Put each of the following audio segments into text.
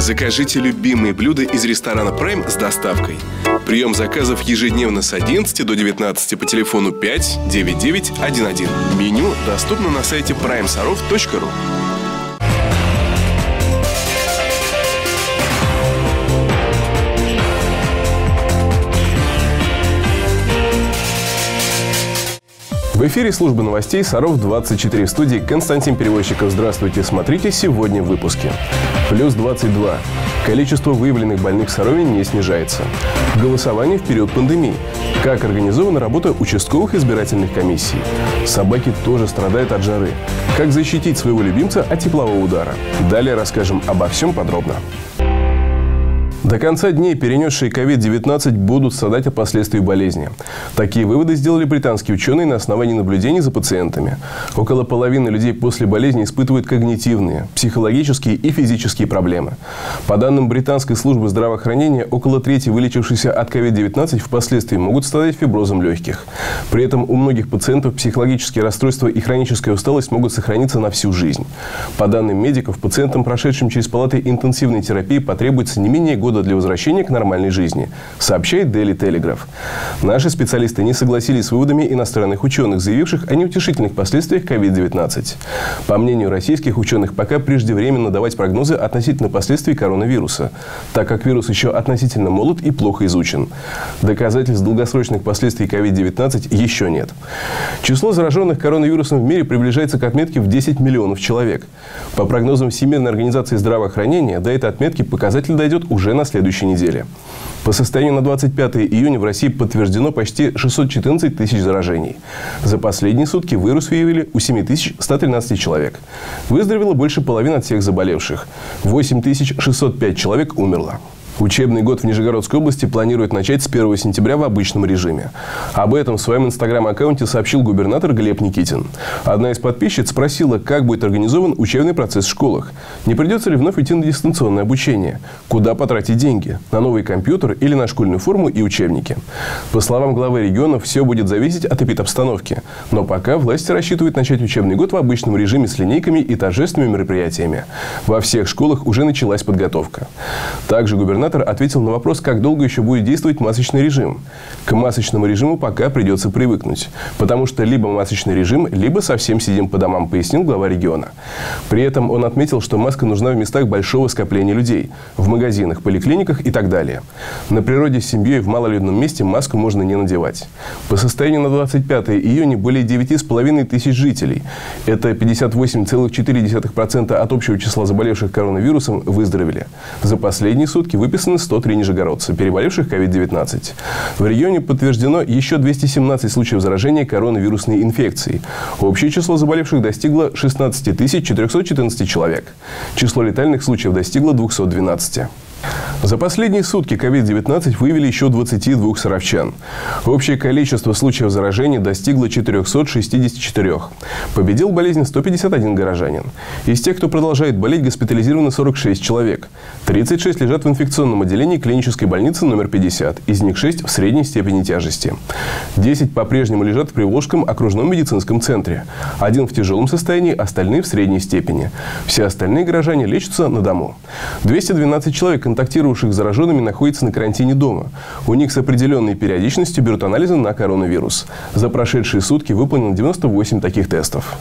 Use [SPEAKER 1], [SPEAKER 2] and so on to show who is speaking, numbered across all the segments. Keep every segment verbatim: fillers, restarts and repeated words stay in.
[SPEAKER 1] Закажите любимые блюда из ресторана Prime с доставкой. Прием заказов ежедневно с одиннадцати до девятнадцати по телефону пять девять девять один один. Меню доступно на сайте прайм саров точка ру.
[SPEAKER 2] В эфире службы новостей Саров двадцать четыре. В студии Константин Перевозчиков. Здравствуйте. Смотрите сегодня в выпуске. Плюс двадцать два. Количество выявленных больных в Сарове не снижается. Голосование в период пандемии. Как организована работа участковых избирательных комиссий. Собаки тоже страдают от жары. Как защитить своего любимца от теплового удара. Далее расскажем обо всем подробно. До конца дней перенесшие ковид девятнадцать будут страдать от последствий болезни. Такие выводы сделали британские ученые на основании наблюдений за пациентами. Около половины людей после болезни испытывают когнитивные, психологические и физические проблемы. По данным британской службы здравоохранения, около трети вылечившихся от ковид девятнадцать впоследствии могут страдать фиброзом легких. При этом у многих пациентов психологические расстройства и хроническая усталость могут сохраниться на всю жизнь. По данным медиков, пациентам, прошедшим через палаты интенсивной терапии, потребуется не менее года для возвращения к нормальной жизни, сообщает Daily Telegraph. Наши специалисты не согласились с выводами иностранных ученых, заявивших о неутешительных последствиях ковид девятнадцать. По мнению российских ученых, пока преждевременно давать прогнозы относительно последствий коронавируса, так как вирус еще относительно молод и плохо изучен. Доказательств долгосрочных последствий ковид девятнадцать еще нет. Число зараженных коронавирусом в мире приближается к отметке в десять миллионов человек. По прогнозам Всемирной организации здравоохранения, до этой отметки показатель дойдет уже на следующей неделе. По состоянию на двадцать пятое июня в России подтверждено почти шестьсот четырнадцать тысяч заражений. За последние сутки вирус выявили у семь тысяч ста тринадцати человек. Выздоровело больше половины от всех заболевших. восемь тысяч шестьсот пять человек умерло. Учебный год в Нижегородской области планируют начать с первого сентября в обычном режиме. Об этом в своем инстаграм-аккаунте сообщил губернатор Глеб Никитин. Одна из подписчиц спросила, как будет организован учебный процесс в школах. Не придется ли вновь идти на дистанционное обучение? Куда потратить деньги? На новый компьютер или на школьную форму и учебники? По словам главы региона, все будет зависеть от эпидобстановки. Но пока власти рассчитывают начать учебный год в обычном режиме с линейками и торжественными мероприятиями. Во всех школах уже началась подготовка. Также губернатор ответил на вопрос, как долго еще будет действовать масочный режим. К масочному режиму пока придется привыкнуть. Потому что либо масочный режим, либо совсем сидим по домам, пояснил глава региона. При этом он отметил, что маска нужна в местах большого скопления людей. В магазинах, поликлиниках и так далее. На природе с семьей в малолюдном месте маску можно не надевать. По состоянию на двадцать пятое июня более девяти с половиной тысяч жителей. Это пятьдесят восемь целых четыре десятых процента от общего числа заболевших коронавирусом выздоровели. За последние сутки выписаны сто три нижегородца, переболевших ковид девятнадцать. В регионе подтверждено еще двести семнадцать случаев заражения коронавирусной инфекцией. Общее число заболевших достигло шестнадцати тысяч четырёхсот четырнадцати человек. Число летальных случаев достигло двухсот двенадцати. За последние сутки ковид девятнадцать выявили еще двадцати двух саровчан. Общее количество случаев заражения достигло четырёхсот шестидесяти четырёх. Победил болезнь сто пятьдесят один горожанин. Из тех, кто продолжает болеть, госпитализировано сорок шесть человек. тридцать шесть лежат в инфекционном отделении клинической больницы номер пятьдесят. Из них шесть в средней степени тяжести. десять по-прежнему лежат в Приволжском окружном медицинском центре. Один в тяжелом состоянии, остальные в средней степени. Все остальные горожане лечатся на дому. двести двенадцать человек, контактировавших с зараженными, находятся на карантине дома. У них с определенной периодичностью берут анализы на коронавирус. За прошедшие сутки выполнено девяносто восемь таких тестов.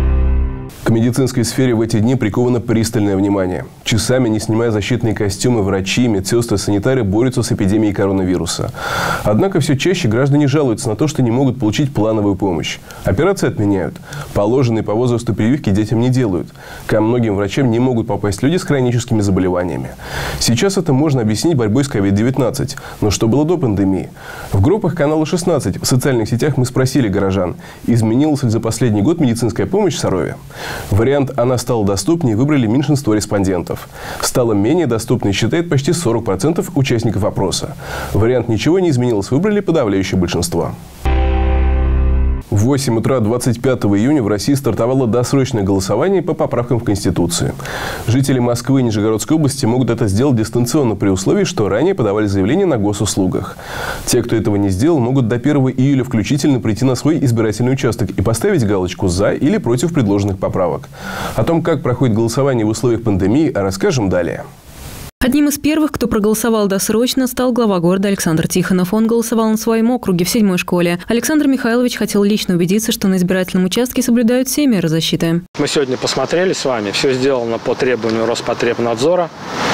[SPEAKER 2] К медицинской сфере в эти дни приковано пристальное внимание. Часами, не снимая защитные костюмы, врачи, медсестры, санитары борются с эпидемией коронавируса. Однако все чаще граждане жалуются на то, что не могут получить плановую помощь. Операции отменяют. Положенные по возрасту прививки детям не делают. Ко многим врачам не могут попасть люди с хроническими заболеваниями. Сейчас это можно объяснить борьбой с ковид девятнадцать. Но что было до пандемии? В группах канала шестнадцать в социальных сетях мы спросили горожан, изменилась ли за последний год медицинская помощь в Сарове. Вариант «она стала доступнее» выбрали меньшинство респондентов. Стала менее доступной считает почти сорок процентов участников опроса. Вариант «ничего не изменилось» выбрали подавляющее большинство. В восемь утра двадцать пятого июня в России стартовало досрочное голосование по поправкам в Конституцию. Жители Москвы и Нижегородской области могут это сделать дистанционно при условии, что ранее подавали заявление на госуслугах. Те, кто этого не сделал, могут до первого июля включительно прийти на свой избирательный участок и поставить галочку «За» или «Против» предложенных поправок. О том, как проходит голосование в условиях пандемии, расскажем далее.
[SPEAKER 3] Одним из первых, кто проголосовал досрочно, стал глава города Александр Тихонов. Он голосовал на своем округе в седьмой школе. Александр Михайлович хотел лично убедиться, что на избирательном участке соблюдают все меры защиты.
[SPEAKER 4] Мы сегодня посмотрели с вами. Все сделано по требованию Роспотребнадзора.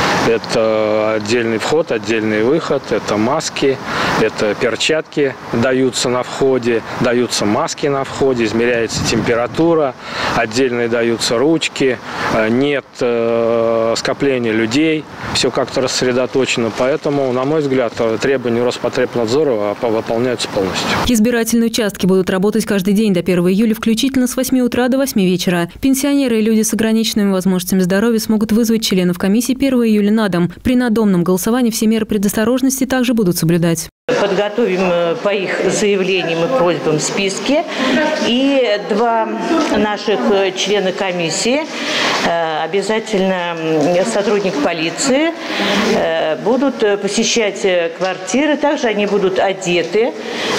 [SPEAKER 4] Это отдельный вход, отдельный выход, это маски, это перчатки даются на входе, даются маски на входе, измеряется температура, отдельные даются ручки, нет э, скопления людей, все как-то рассредоточено. Поэтому, на мой взгляд, требования Роспотребнадзора выполняются полностью.
[SPEAKER 3] Избирательные участки будут работать каждый день до первого июля, включительно с восьми утра до восьми вечера. Пенсионеры и люди с ограниченными возможностями здоровья смогут вызвать членов комиссии первого июля на дом. При надомном голосовании все меры предосторожности также будут соблюдать.
[SPEAKER 5] Подготовим по их заявлениям и просьбам списки. И два наших члена комиссии, обязательно сотрудник полиции, будут посещать квартиры. Также они будут одеты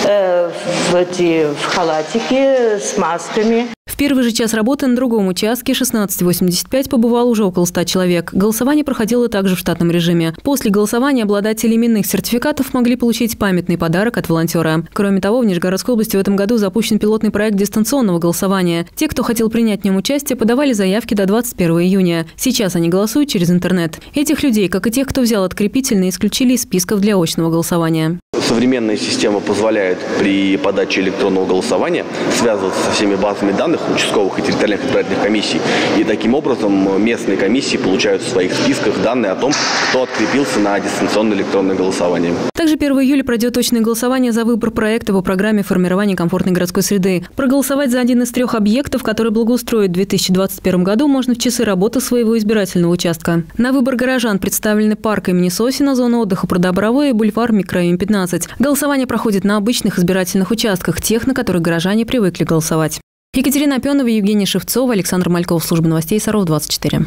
[SPEAKER 5] в эти в халатики с масками.
[SPEAKER 3] В первый же час работы на другом участке шестнадцать восемьдесят пять побывало уже около ста человек. Голосование проходило также в штатном режиме. После голосования обладатели именных сертификатов могли получить памятный подарок от волонтера. Кроме того, в Нижегородской области в этом году запущен пилотный проект дистанционного голосования. Те, кто хотел принять в нем участие, подавали заявки до двадцать первого июня. Сейчас они голосуют через интернет. Этих людей, как и тех, кто взял открепительные, исключили из списков для очного голосования.
[SPEAKER 6] Современная система позволяет при подаче электронного голосования связываться со всеми базами данных участковых и территориальных избирательных комиссий. И таким образом местные комиссии получают в своих списках данные о том, кто открепился на дистанционное электронное голосование.
[SPEAKER 3] Также первого июля пройдет точное голосование за выбор проекта по программе формирования комфортной городской среды. Проголосовать за один из трех объектов, который благоустроят в две тысячи двадцать первом году, можно в часы работы своего избирательного участка. На выбор горожан представлены парк имени Сосина, зона отдыха Прудобровой и бульвар в микрорайоне пятнадцать. Голосование проходит на обычных избирательных участках, тех, на которых горожане привыкли голосовать. Екатерина Опенова, Евгения Шевцова, Александр Мальков, служба новостей Саров двадцать четыре.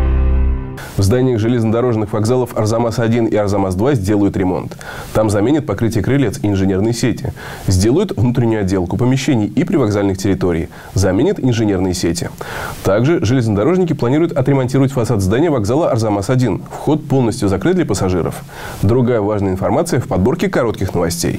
[SPEAKER 2] В зданиях железнодорожных вокзалов Арзамас один и Арзамас два сделают ремонт. Там заменят покрытие крылец и инженерные сети. Сделают внутреннюю отделку помещений и привокзальных территорий. Заменят инженерные сети. Также железнодорожники планируют отремонтировать фасад здания вокзала Арзамас один. Вход полностью закрыт для пассажиров. Другая важная информация в подборке коротких новостей.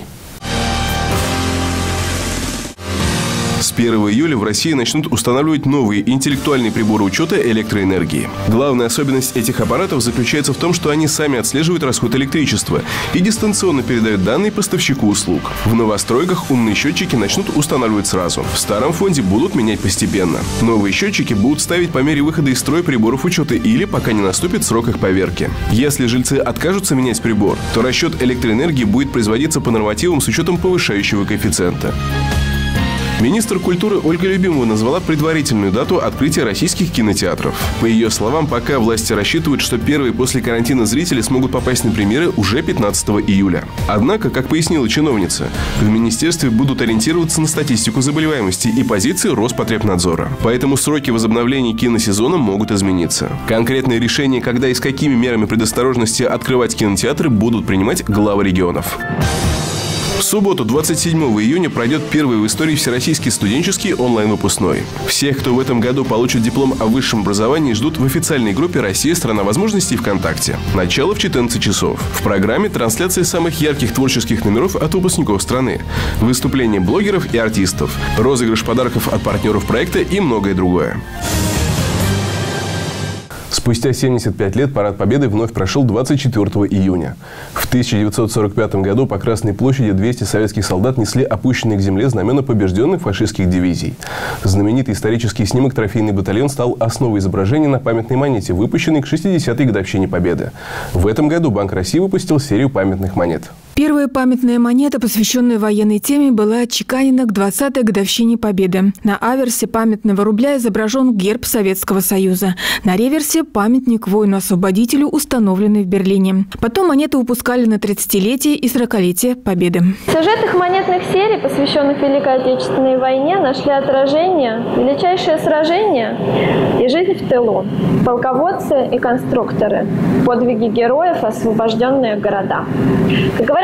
[SPEAKER 1] С первого июля в России начнут устанавливать новые интеллектуальные приборы учета электроэнергии. Главная особенность этих аппаратов заключается в том, что они сами отслеживают расход электричества и дистанционно передают данные поставщику услуг. В новостройках умные счетчики начнут устанавливать сразу. В старом фонде будут менять постепенно. Новые счетчики будут ставить по мере выхода из строя приборов учета или пока не наступит срок их поверки. Если жильцы откажутся менять прибор, то расчет электроэнергии будет производиться по нормативам с учетом повышающего коэффициента. Министр культуры Ольга Любимова назвала предварительную дату открытия российских кинотеатров. По ее словам, пока власти рассчитывают, что первые после карантина зрители смогут попасть на премьеры уже пятнадцатого июля. Однако, как пояснила чиновница, в министерстве будут ориентироваться на статистику заболеваемости и позиции Роспотребнадзора. Поэтому сроки возобновления киносезона могут измениться. Конкретные решения, когда и с какими мерами предосторожности открывать кинотеатры, будут принимать главы регионов. В субботу, двадцать седьмого июня, пройдет первый в истории всероссийский студенческий онлайн-выпускной. Всех, кто в этом году получит диплом о высшем образовании, ждут в официальной группе «Россия. Страна возможностей» ВКонтакте. Начало в четырнадцать часов. В программе трансляция самых ярких творческих номеров от выпускников страны, выступления блогеров и артистов, розыгрыш подарков от партнеров проекта и многое другое.
[SPEAKER 2] Спустя семьдесят пять лет Парад Победы вновь прошел двадцать четвёртого июня. В тысяча девятьсот сорок пятом году по Красной площади двести советских солдат несли опущенные к земле знамена побежденных фашистских дивизий. Знаменитый исторический снимок «Трофейный батальон» стал основой изображения на памятной монете, выпущенной к шестидесятой годовщине Победы. В этом году Банк России выпустил серию памятных монет.
[SPEAKER 7] Первая памятная монета, посвященная военной теме, была отчеканена к двадцатой годовщине Победы. На аверсе памятного рубля изображен герб Советского Союза. На реверсе – памятник воину-освободителю, установленный в Берлине. Потом монеты выпускали на тридцатилетие и сорокалетие Победы.
[SPEAKER 8] В сюжетах монетных серий, посвященных Великой Отечественной войне, нашли отражение величайшие сражения и жизнь в тылу, полководцы и конструкторы, подвиги героев, освобожденные города. Как говорят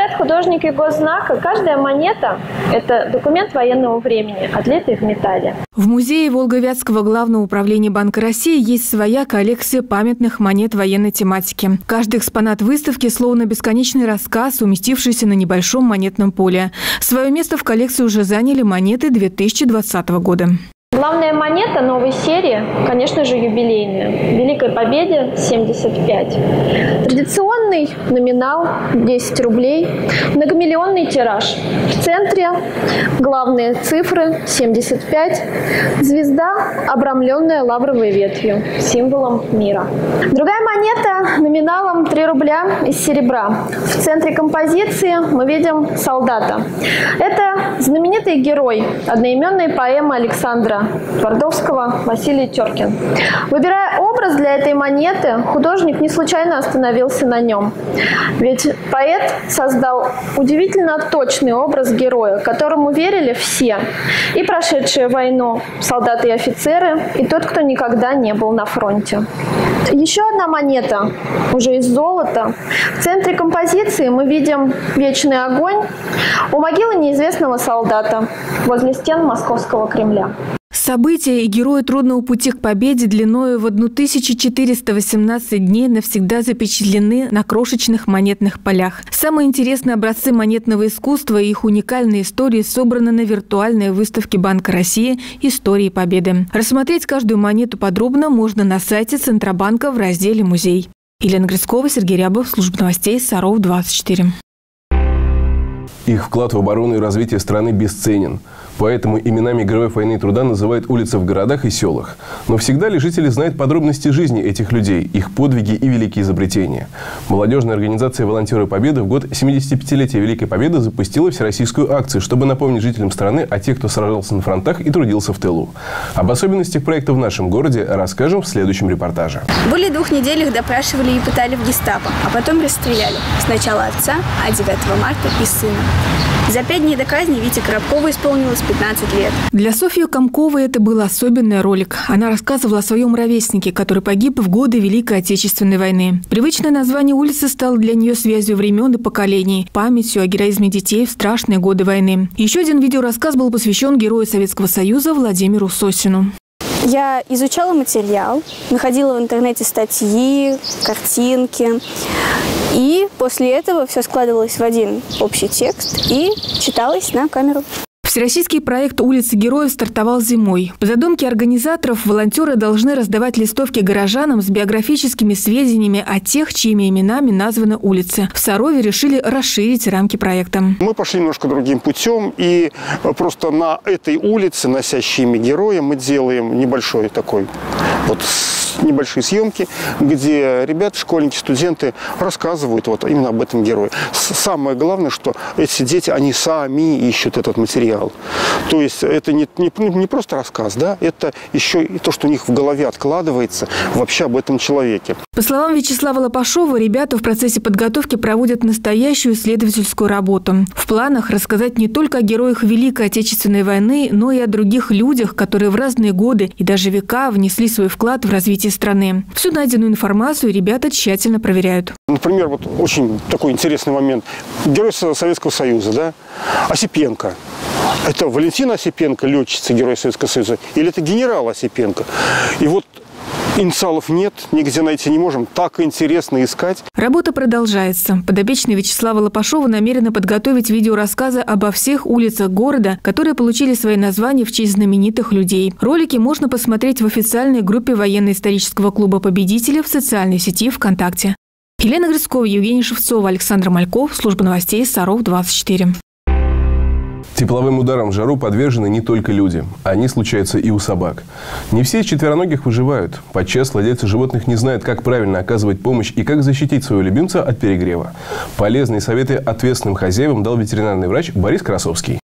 [SPEAKER 8] говорят художники госзнака, каждая монета – это документ военного времени, отлитый в металле.
[SPEAKER 7] В музее Волговятского главного управления Банка России есть своя коллекция памятных монет военной тематики. Каждый экспонат выставки словно бесконечный рассказ, уместившийся на небольшом монетном поле. Свое место в коллекции уже заняли монеты две тысячи двадцатого года.
[SPEAKER 8] Главная монета новой серии, конечно же, юбилейная. Великой Победе семьдесят пять. Традиционный номинал десять рублей. Многомиллионный тираж. В центре главные цифры семьдесят пять. Звезда, обрамленная лавровой ветвью, символом мира. Другая монета номиналом три рубля из серебра. В центре композиции мы видим солдата. Это знаменитый герой одноименной поэмы Александра Твардовского Василий Теркин. Выбирая образ для этой монеты, художник не случайно остановился на нем. Ведь поэт создал удивительно точный образ героя, которому верили все. И прошедшие войну солдаты и офицеры, и тот, кто никогда не был на фронте. Еще одна монета, уже из золота. В центре композиции мы видим вечный огонь у могилы неизвестного солдата возле стен Московского Кремля.
[SPEAKER 7] События и герои трудного пути к победе длиною в тысячу четыреста восемнадцать дней навсегда запечатлены на крошечных монетных полях. Самые интересные образцы монетного искусства и их уникальные истории собраны на виртуальной выставке Банка России «Истории Победы». Рассмотреть каждую монету подробно можно на сайте Центробанка в разделе «Музей». Елена Грицкова, Сергей Рябов, служба новостей Саров двадцать четыре.
[SPEAKER 2] Их вклад в оборону и развитие страны бесценен. Поэтому именами героев войны и труда называют улицы в городах и селах. Но всегда ли жители знают подробности жизни этих людей, их подвиги и великие изобретения? Молодежная организация «Волонтеры Победы» в год семидесятипятилетия Великой Победы запустила всероссийскую акцию, чтобы напомнить жителям страны о тех, кто сражался на фронтах и трудился в тылу. Об особенностях проекта в нашем городе расскажем в следующем репортаже.
[SPEAKER 9] Более двух недель их допрашивали и пытали в гестапо, а потом расстреляли. Сначала отца, а девятого марта и сына. За пять дней до казни Вите Коробкову исполнилось пятнадцать лет.
[SPEAKER 7] Для Софьи Комковой это был особенный ролик. Она рассказывала о своем ровеснике, который погиб в годы Великой Отечественной войны. Привычное название улицы стало для нее связью времен и поколений, памятью о героизме детей в страшные годы войны. Еще один видеорассказ был посвящен герою Советского Союза Владимиру Сосину.
[SPEAKER 9] Я изучала материал, находила в интернете статьи, картинки. И после этого все складывалось в один общий текст и читалось на камеру.
[SPEAKER 7] Всероссийский проект «Улицы героев» стартовал зимой. По задумке организаторов, волонтеры должны раздавать листовки горожанам с биографическими сведениями о тех, чьими именами названы улицы. В Сарове решили расширить рамки проекта.
[SPEAKER 10] Мы пошли немножко другим путем, и просто на этой улице, носящей имя героя, мы делаем небольшой такой вот небольшие съемки, где ребята, школьники, студенты рассказывают вот именно об этом герое. Самое главное, что эти дети, они сами ищут этот материал. То есть это не, не, не просто рассказ, да, это еще и то, что у них в голове откладывается вообще об этом человеке.
[SPEAKER 7] По словам Вячеслава Лопашова, ребята в процессе подготовки проводят настоящую исследовательскую работу. В планах рассказать не только о героях Великой Отечественной войны, но и о других людях, которые в разные годы и даже века внесли свой вклад в развитие страны. Всю найденную информацию ребята тщательно проверяют.
[SPEAKER 10] Например, вот очень такой интересный момент. Герой Советского Союза, да? Осипенко. Это Валентина Осипенко, летчица, герой Советского Союза, или это генерал Осипенко? И вот инициалов нет, нигде найти не можем. Так интересно искать.
[SPEAKER 7] Работа продолжается. Подопечные Вячеслава Лопашова намерены подготовить видеорассказы обо всех улицах города, которые получили свои названия в честь знаменитых людей. Ролики можно посмотреть в официальной группе военно-исторического клуба «Победители» в социальной сети ВКонтакте. Елена Грицкова, Евгений Шевцова, Александр Мальков, служба новостей Саров двадцать четыре.
[SPEAKER 2] Тепловым ударам в жару подвержены не только люди. Они случаются и у собак. Не все из четвероногих выживают. Подчас владельцы животных не знают, как правильно оказывать помощь и как защитить своего любимца от перегрева. Полезные советы ответственным хозяевам дал ветеринарный врач Борис Красовский.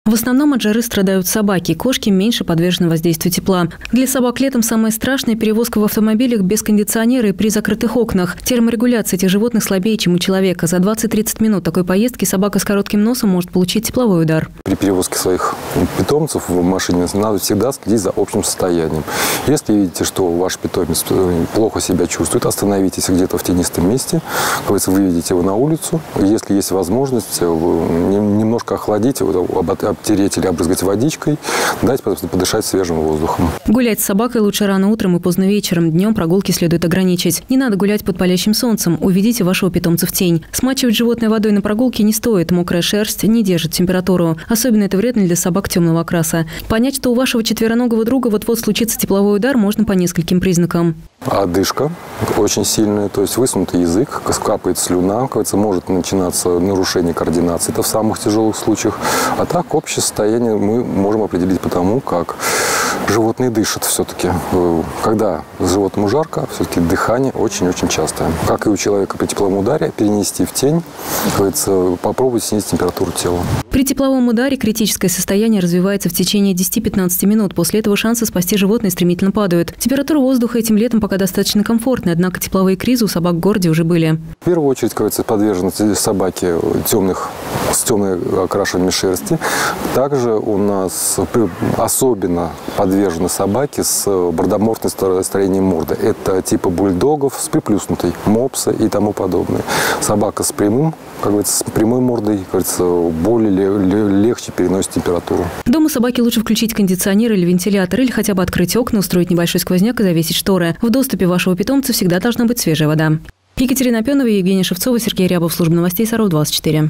[SPEAKER 3] В основном от жары страдают собаки. Кошки меньше подвержены воздействию тепла. Для собак летом самое страшное – перевозка в автомобилях без кондиционера и при закрытых окнах. Терморегуляция этих животных слабее, чем у человека. За двадцать-тридцать минут такой поездки собака с коротким носом может получить тепловой удар.
[SPEAKER 11] При перевозке своих питомцев в машине надо всегда следить за общим состоянием. Если видите, что ваш питомец плохо себя чувствует, остановитесь где-то в тенистом месте. Как говорится, выведите его на улицу. Если есть возможность, немножко охладить его, обтереть или обрызгать водичкой, дать подышать свежим воздухом.
[SPEAKER 3] Гулять с собакой лучше рано утром и поздно вечером. Днем прогулки следует ограничить. Не надо гулять под палящим солнцем. Уведите вашего питомца в тень. Смачивать животное водой на прогулке не стоит. Мокрая шерсть не держит температуру. Особенно это вредно для собак темного окраса. Понять, что у вашего четвероногого друга вот-вот случится тепловой удар, можно по нескольким признакам.
[SPEAKER 11] Одышка очень сильная, то есть высунутый язык, капает слюна, кажется, может начинаться нарушение координации, это в самых тяжелых случаях. А так общее состояние мы можем определить по тому, как животные дышат все-таки. Когда животному жарко, все-таки дыхание очень-очень частое. Как и у человека при тепловом ударе, перенести в тень, кажется, попробовать снизить температуру тела.
[SPEAKER 3] При тепловом ударе критическое состояние развивается в течение десяти-пятнадцати минут. После этого шансы спасти животное стремительно падают. Температура воздуха этим летом пока достаточно комфортная, однако тепловые кризы у собак в городе уже были.
[SPEAKER 11] В первую очередь, кажется, подвержены собаки темных, с темной окрашиванием шерсти. Также у нас особенно подвержены собаки с бордоморфным строением морды. Это типа бульдогов с приплюснутой, мопсы и тому подобное. Собака с прямым, как говорится, с прямой мордой, как говорится, более легче переносит температуру.
[SPEAKER 3] Дома собаке лучше включить кондиционер или вентилятор, или хотя бы открыть окна, устроить небольшой сквозняк и завесить шторы. В доступе вашего питомца всегда должна быть свежая вода. Екатерина Опенова, Евгения Шевцова, Сергей Рябов, служба новостей Саров двадцать четыре.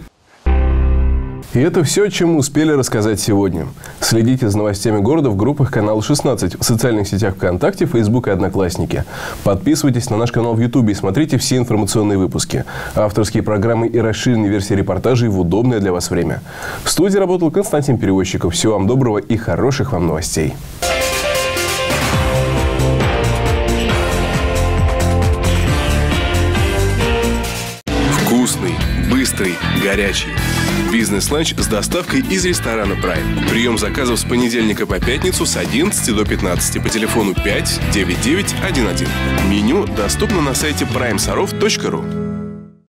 [SPEAKER 2] И это все, чем мы успели рассказать сегодня. Следите за новостями города в группах канала шестнадцать, в социальных сетях ВКонтакте, Фейсбук и Одноклассники. Подписывайтесь на наш канал в Ютубе и смотрите все информационные выпуски. Авторские программы и расширенные версии репортажей в удобное для вас время. В студии работал Константин Перевозчиков. Всего вам доброго и хороших вам новостей.
[SPEAKER 1] Вкусный, быстрый, горячий. Бизнес-ланч с доставкой из ресторана Prime. Прием заказов с понедельника по пятницу с одиннадцати до пятнадцати по телефону пять девять девять один один. Меню доступно на сайте прайм саров точка ру.